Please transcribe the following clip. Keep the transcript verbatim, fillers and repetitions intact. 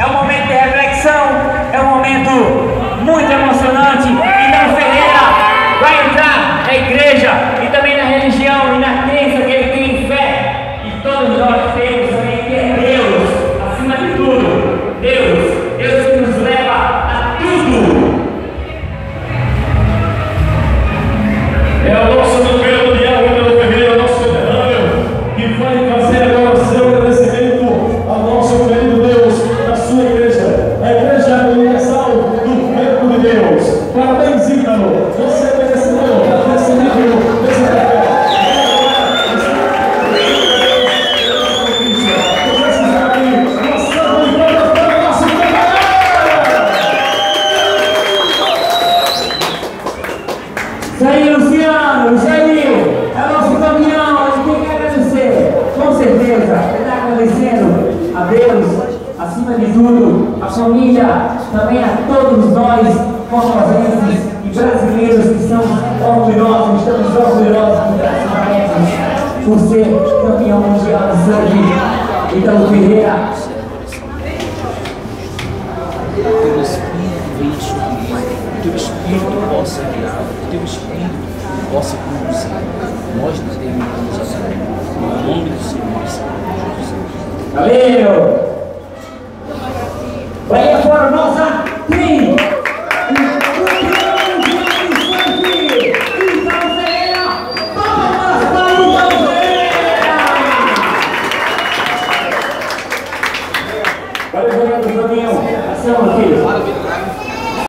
É um momento de reflexão, é um momento muito emocionante. Então Ferreira vai entrar na igreja e também na religião e na crença que ele tem fé. E todos nós temos também que é Deus, acima de tudo. Deus, Deus que nos leva a tudo. É o nosso governo de Álvaro Ferreira, nosso veterano, que vai fazer agora o seu agradecimento ao nosso querido Deus, na sua igreja, a Igreja Universal do Verbo de Deus. Parabéns, Ícaro, você é merecedor, agradecimento desse papel. Isso aí, Luciano, isso aí, é nosso campeão, ele tem que agradecer, com certeza, ele está agradecendo a Deus, acima de tudo, a família, também a todos nós, formosenses e brasileiros que estamos orgulhosos, estamos orgulhosos de brasileiros por ser campeão mundial de surf. Então, Ferreira. Teu Espírito venha sobre teu Espírito possa guiar, teu Espírito possa conduzir. Nós determinamos agora, no nome do Senhor, Jesus. Valeu!